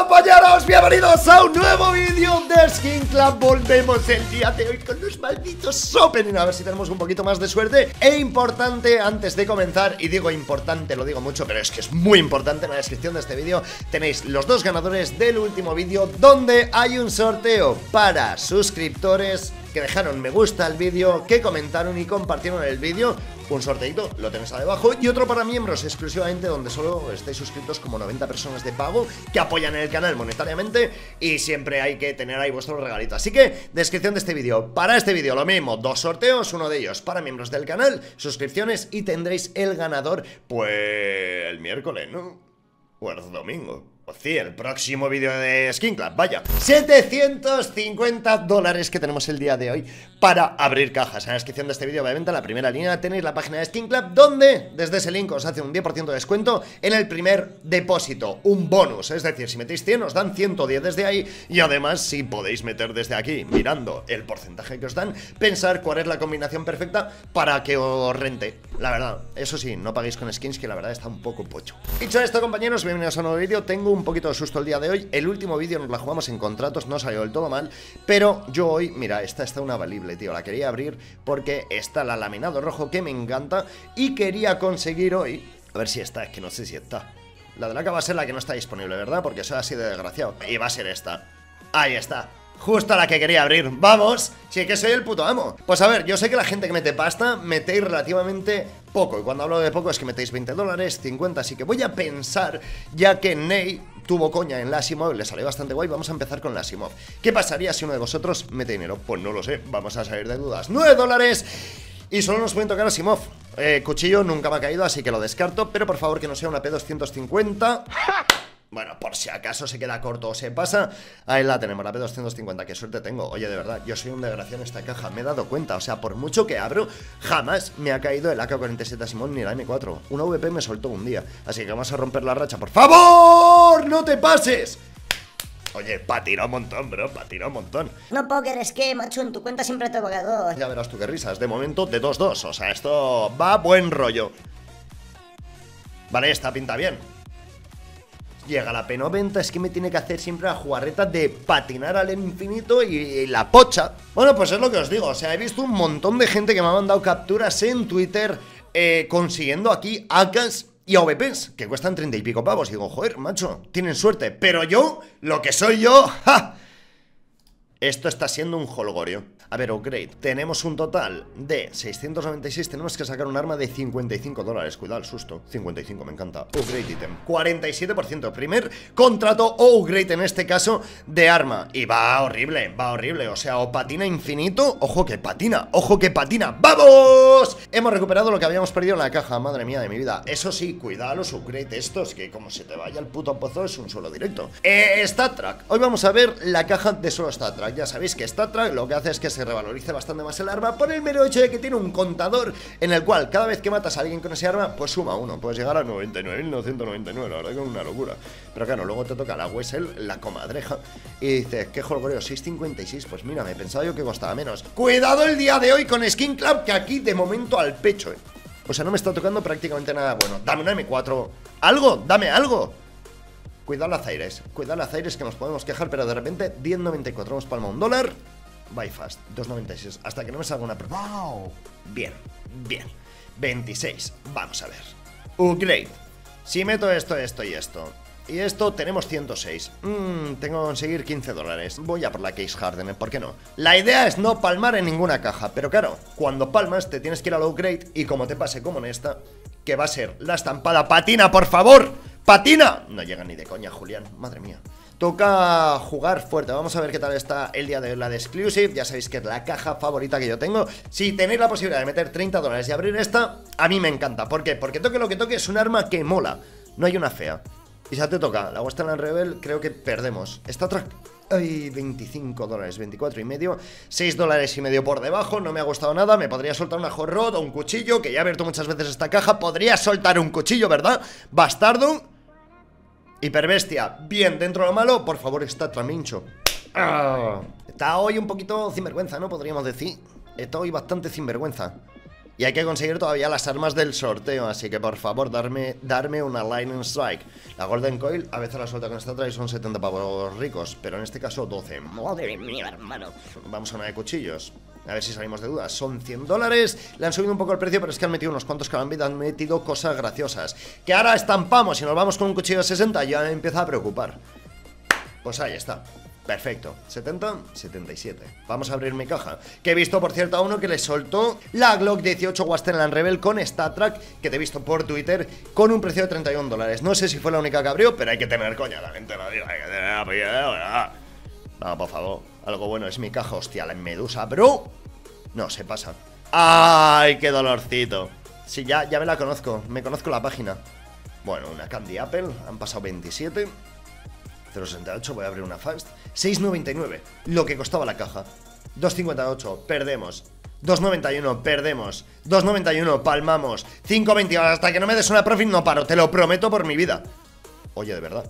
compañeros, bienvenidos a un nuevo vídeo de Skin Club. Volvemos el día de hoy con los malditos opening. A ver si tenemos un poquito más de suerte. E importante, antes de comenzar, y digo importante, lo digo mucho, pero es que es muy importante, en la descripción de este vídeo tenéis los dos ganadores del último vídeo, donde hay un sorteo para suscriptores que dejaron me gusta al vídeo, que comentaron y compartieron el vídeo. Un sorteito, lo tenéis ahí abajo. Y otro para miembros exclusivamente, donde solo estáis suscritos como 90 personas de pago que apoyan el canal monetariamente. Y siempre hay que tener ahí vuestro regalito. Así que, descripción de este vídeo. Para este vídeo lo mismo, dos sorteos, uno de ellos para miembros del canal, suscripciones, y tendréis el ganador, pues, el miércoles, ¿no? O el domingo. O sí, el próximo vídeo de Skin Club, vaya. 750 dólares que tenemos el día de hoy para abrir cajas. En la descripción de este vídeo, obviamente, en la primera línea tenéis la página de Skin Club, donde desde ese link os hace un 10% de descuento en el primer depósito. Un bonus, es decir, si metéis 100 os dan 110 desde ahí. Y además, si podéis meter desde aquí, mirando el porcentaje que os dan, pensar cuál es la combinación perfecta para que os rente. La verdad, eso sí, no paguéis con skins, que la verdad está un poco pocho. Dicho esto, compañeros, bienvenidos a un nuevo vídeo. Tengo un poquito de susto el día de hoy. El último vídeo nos la jugamos en contratos, no salió del todo mal, pero yo hoy, mira, esta está una valible, tío. La quería abrir porque está la laminado rojo, que me encanta, y quería conseguir hoy, a ver si está, es que no sé si está. La de la que va a ser la que no está disponible, ¿verdad? Porque eso ha sido desgraciado. Y va a ser esta. Ahí está. Justo la que quería abrir. ¡Vamos! Si es que soy el puto amo. Pues a ver, yo sé que la gente que mete pasta metéis relativamente poco. Y cuando hablo de poco es que metéis 20 dólares, 50. Así que voy a pensar, ya que Ney tuvo coña en la Asimov, le salió bastante guay. Vamos a empezar con la Asimov. ¿Qué pasaría si uno de vosotros mete dinero? Pues no lo sé, vamos a salir de dudas. 9 dólares. Y solo nos pueden tocar Asimov. Cuchillo nunca me ha caído, así que lo descarto. Pero por favor que no sea una P250. Bueno, por si acaso se queda corto o se pasa, ahí la tenemos, la P250, qué suerte tengo. Oye, de verdad, yo soy un desgraciado en esta caja, me he dado cuenta, o sea, por mucho que abro, jamás me ha caído el AK-47 Asimov ni la M4. Una VP me soltó un día, así que vamos a romper la racha, por favor, no te pases. Oye, patina un montón, bro, patina un montón. No, Poker, es que, macho, en tu cuenta siempre te he pagado. Ya verás tú qué risas, de momento de 2-2, o sea, esto va buen rollo. Vale, esta pinta bien. Llega la P90, es que me tiene que hacer siempre la jugarreta de patinar al infinito y la pocha. Bueno, pues es lo que os digo, o sea, he visto un montón de gente que me ha mandado capturas en Twitter consiguiendo aquí AKs y AWPs, que cuestan 30 y pico pavos. Y digo, joder, macho, tienen suerte. Pero yo, lo que soy yo, ¡ja! Esto está siendo un jolgorio. A ver, upgrade. Tenemos un total de 696. Tenemos que sacar un arma de 55 dólares. Cuidado el susto. 55, me encanta. Upgrade item. 47%. Primer contrato o upgrade en este caso de arma. Y va horrible, va horrible. O sea, o patina infinito. Ojo que patina, ojo que patina. ¡Vamos! Hemos recuperado lo que habíamos perdido en la caja. Madre mía de mi vida. Eso sí, cuidado los upgrade estos, que como se te vaya el puto pozo es un suelo directo. Stat Track. Hoy vamos a ver la caja de solo Stat Track. Ya sabéis que Stat Track lo que hace es que se revalorice bastante más el arma por el mero hecho de que tiene un contador en el cual cada vez que matas a alguien con ese arma, pues suma uno. Puedes llegar a 99.999, la verdad que es una locura. Pero claro, luego te toca la Wessel, la comadreja, y dices, qué jolgoreo, 6.56, pues mira, me pensaba yo que costaba menos. Cuidado el día de hoy con Skin Club, que aquí de momento al pecho, O sea, no me está tocando prácticamente nada bueno. Dame una M4, algo, dame algo. Cuidado las Zaires, que nos podemos quejar, pero de repente 10.94, hemos palmado un dólar. Buy fast, 2.96, hasta que no me salga una... ¡Wow! Bien, bien. 26, vamos a ver. Upgrade. Si meto esto, esto y esto, y esto, tenemos 106. Tengo que conseguir 15 dólares. Voy a por la Case Hardener, ¿por qué no? La idea es no palmar en ninguna caja, pero claro, cuando palmas te tienes que ir al upgrade, y como te pase como en esta, que va a ser la estampada patina, por favor. ¡Patina! No llega ni de coña, Julián, madre mía. Toca jugar fuerte, vamos a ver qué tal está el día de la de Exclusive. Ya sabéis que es la caja favorita que yo tengo. Si tenéis la posibilidad de meter 30 dólares y abrir esta, a mí me encanta. ¿Por qué? Porque toque lo que toque es un arma que mola. No hay una fea. Y ya te toca, la Westland Rebel creo que perdemos. Esta otra... Ay, 25 dólares, 24 y medio, 6 dólares y medio por debajo. No me ha gustado nada, me podría soltar una hot rod o un cuchillo, que ya he abierto muchas veces esta caja. Podría soltar un cuchillo, ¿verdad? Bastardo. Hiperbestia, bien, dentro de lo malo, por favor, está Tramincho. Está hoy un poquito sinvergüenza, ¿no? Podríamos decir. Está hoy bastante sinvergüenza. Y hay que conseguir todavía las armas del sorteo, así que por favor, darme una Lightning Strike. La Golden Coil, a veces la suelta con esta trae son 70 pavos ricos, pero en este caso 12. Madre mía, hermano. Vamos a una de cuchillos. A ver si salimos de dudas. Son 100 dólares. Le han subido un poco el precio, pero es que han metido unos cuantos calambit, han metido cosas graciosas. Que ahora estampamos y nos vamos con un cuchillo de 60, ya me empieza a preocupar. Pues ahí está. Perfecto, 70, 77. Vamos a abrir mi caja. Que he visto, por cierto, a uno que le soltó la Glock 18 Wasteland Rebel con StatTrack, que te he visto por Twitter, con un precio de 31 dólares. No sé si fue la única que abrió, pero hay que tener coña, la gente lo digo, hay que tener. No, por favor, algo bueno es mi caja. Hostia, la medusa, bro. No, se pasa. ¡Ay, qué dolorcito! Sí, ya me la conozco, me conozco la página. Bueno, una Candy Apple, han pasado 27. 0,68, voy a abrir una fast. 6,99, lo que costaba la caja. 2,58, perdemos. 2,91, perdemos. 2,91, palmamos. 5,20, hasta que no me des una profit no paro, te lo prometo por mi vida. Oye, de verdad.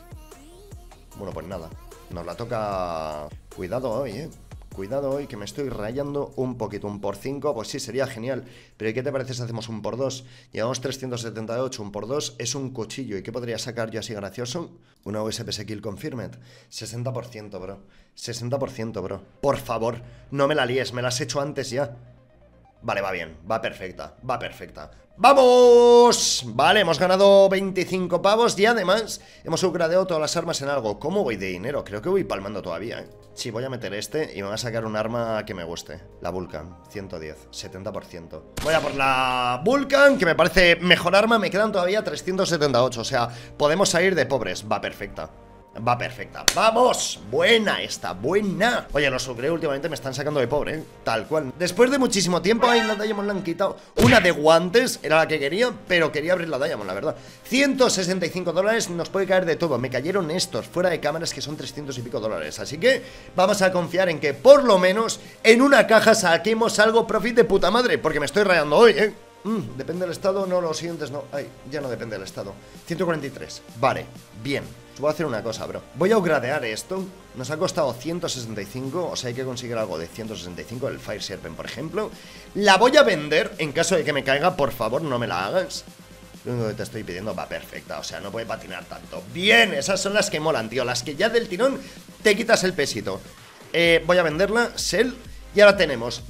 Bueno, pues nada, nos la toca. Cuidado hoy, Cuidado hoy, que me estoy rayando un poquito. Un por 5, pues sí, sería genial. Pero ¿y qué te parece si hacemos un por 2? Llevamos 378, un por 2 es un cuchillo. ¿Y qué podría sacar yo así gracioso? Una USP Kill Confirmed. 60%, bro. 60%, bro. Por favor, no me la líes, me la has hecho antes ya. Vale, va bien, va perfecta, va perfecta. ¡Vamos! Vale, hemos ganado 25 pavos y además hemos upgradeado todas las armas en algo. ¿Cómo voy de dinero? Creo que voy palmando todavía, Sí, voy a meter este y me voy a sacar un arma que me guste. La Vulcan, 110, 70%. Voy a por la Vulcan, que me parece mejor arma. Me quedan todavía 378, o sea, podemos salir de pobres. Va perfecta. Va perfecta. ¡Vamos! Buena esta, buena. Oye, los upgrade últimamente me están sacando de pobre, Tal cual. Después de muchísimo tiempo, ahí la Diamond la han quitado. Una de guantes, era la que quería, pero quería abrir la Diamond, la verdad. 165 dólares, nos puede caer de todo. Me cayeron estos, fuera de cámaras, que son 300 y pico dólares. Así que vamos a confiar en que por lo menos en una caja saquemos algo profit de puta madre. Porque me estoy rayando hoy, depende del estado, no, los siguientes no. Ay, ya no depende del estado. 143, vale, bien. Voy a hacer una cosa, bro. Voy a upgradear esto. Nos ha costado 165, o sea, hay que conseguir algo de 165, el Fire Serpent, por ejemplo. La voy a vender, en caso de que me caiga, por favor, no me la hagas. Lo único que te estoy pidiendo va perfecta, o sea, no puede patinar tanto. Bien, esas son las que molan, tío. Las que ya del tirón te quitas el pesito. Voy a venderla, sell. Y ahora tenemos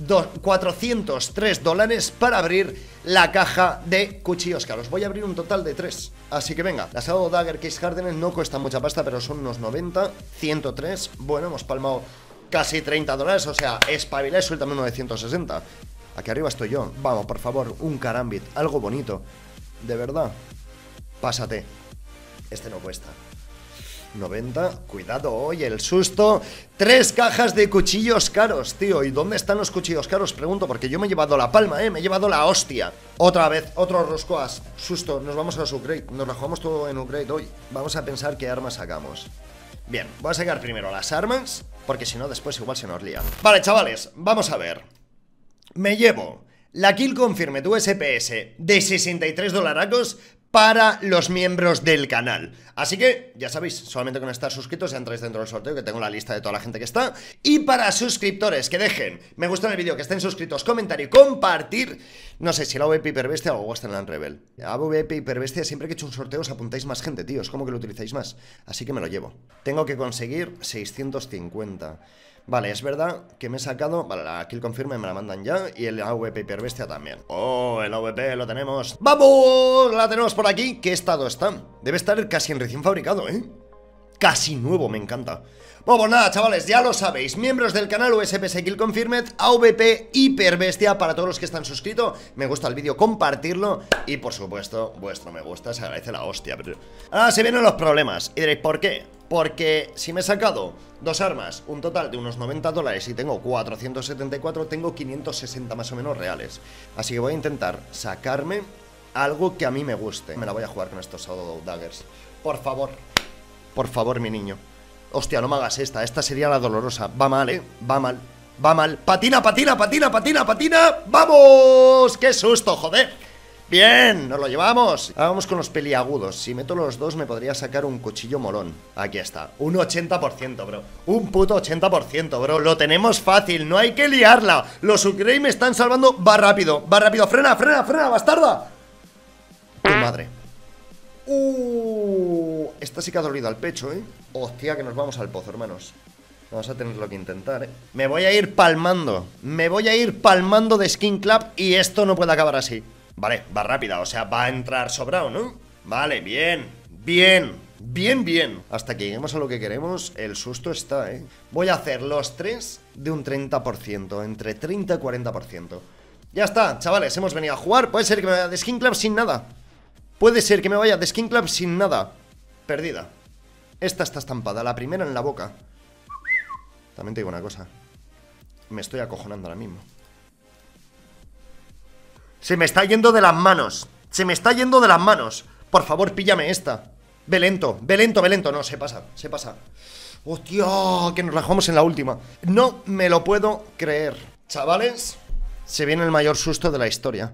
403 dólares para abrir la caja de cuchillos caros. Voy a abrir un total de 3. Así que venga, las Shadow Dagger Case Hardened no cuestan mucha pasta, pero son unos 90, 103. Bueno, hemos palmado casi 30 dólares, o sea, espabila y suéltame uno de 160. Aquí arriba estoy yo. Vamos, por favor, un Karambit, algo bonito. De verdad. Pásate. Este no cuesta. 90, cuidado, oye, el susto. 3 cajas de cuchillos caros, tío. ¿Y dónde están los cuchillos caros? Pregunto, porque yo me he llevado la palma, me he llevado la hostia. Otra vez, otro roscoas. Susto, nos vamos a los upgrade. Nos la jugamos todo en upgrade hoy. Vamos a pensar qué armas sacamos. Bien, voy a sacar primero las armas, porque si no después igual se nos lían. Vale, chavales, vamos a ver. Me llevo la Kill Confirmed USPS de 63 dolaracos para los miembros del canal. Así que, ya sabéis, solamente con estar suscritos ya entráis dentro del sorteo, que tengo la lista de toda la gente que está. Y para suscriptores, que dejen me gusta en el vídeo, que estén suscritos, comentario y compartir. No sé si la AVP Hiperbestia o Wasteland Rebel. AVP Hiperbestia, siempre que he hecho un sorteo os apuntáis más gente, tío. Es como que lo utilizáis más. Así que me lo llevo. Tengo que conseguir 650. Vale, es verdad que me he sacado. Vale, la Kill Confirm me la mandan ya. Y el AVP Hiperbestia también. Oh, el AVP lo tenemos. ¡Vamos! La tenemos por aquí. ¿Qué estado está? Debe estar casi en recién fabricado, Casi nuevo, me encanta. Bueno, pues nada, chavales, ya lo sabéis. Miembros del canal USPS Kill Confirmed, AVP Hiperbestia. Para todos los que están suscritos, me gusta el vídeo, compartirlo. Y por supuesto, vuestro me gusta, se agradece la hostia, bro. Ahora se vienen los problemas. Y diréis, ¿por qué? Porque si me he sacado 2 armas, un total de unos 90 dólares y tengo 474, tengo 560 más o menos reales. Así que voy a intentar sacarme algo que a mí me guste. Me la voy a jugar con estos Shadow Daggers. Por favor, mi niño. Hostia, no me hagas esta sería la dolorosa. Va mal, va mal, va mal. Patina, patina, patina, patina, patina. ¡Vamos! ¡Qué susto, joder! Bien, nos lo llevamos. Ahora vamos con los peliagudos. Si meto los dos me podría sacar un cuchillo molón. Aquí está, un 80%, bro. Un puto 80%, bro. Lo tenemos fácil, no hay que liarla. Los Ukraine me están salvando. Va rápido, frena, bastarda. ¡Tu madre! Esta sí que ha dolido al pecho, Hostia, que nos vamos al pozo, hermanos. Vamos a tenerlo que intentar, Me voy a ir palmando. Me voy a ir palmando de Skin Club. Y esto no puede acabar así. Vale, va rápida, o sea, va a entrar sobrado, ¿no? Vale, bien. Hasta que lleguemos a lo que queremos, el susto está, Voy a hacer los tres de un 30%. Entre 30 y 40%. Ya está, chavales, hemos venido a jugar. Puede ser que me vaya de Skin Club sin nada. Perdida. Esta está estampada, la primera en la boca. También te digo una cosa. Me estoy acojonando ahora mismo. Se me está yendo de las manos. Por favor, píllame esta. Ve lento. No, se pasa. Hostia, que nos la jugamos en la última. No me lo puedo creer. Chavales, se viene el mayor susto de la historia.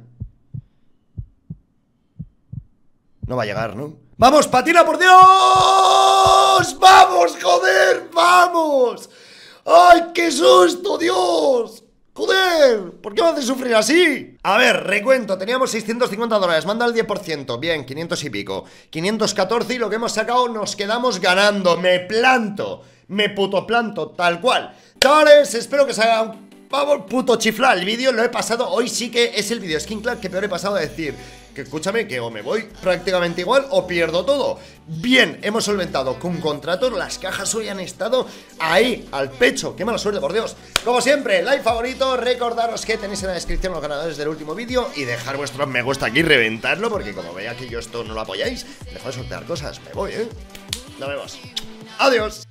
No va a llegar, ¿no? ¡Vamos, patina, por Dios! ¡Vamos, joder! ¡Vamos! ¡Ay, qué susto, Dios! ¡Joder! ¿Por qué me hace sufrir así? A ver, recuento, teníamos $650, manda el 10%. Bien, 500 y pico 514 y lo que hemos sacado nos quedamos ganando. Me puto planto, tal cual. Chavales, espero que se haga un puto chifla el vídeo. Lo he pasado, hoy sí que es el vídeo Skin Club que peor he pasado a decir. Que escúchame, que o me voy prácticamente igual o pierdo todo. Bien, hemos solventado con contratos. Las cajas hoy han estado ahí, al pecho. Qué mala suerte, por Dios. Como siempre, like, favorito. Recordaros que tenéis en la descripción los ganadores del último vídeo. Y dejar vuestros me gusta aquí, reventarlo. Porque como veáis que yo esto no lo apoyáis, dejad de sortear cosas. Me voy, Nos vemos. Adiós.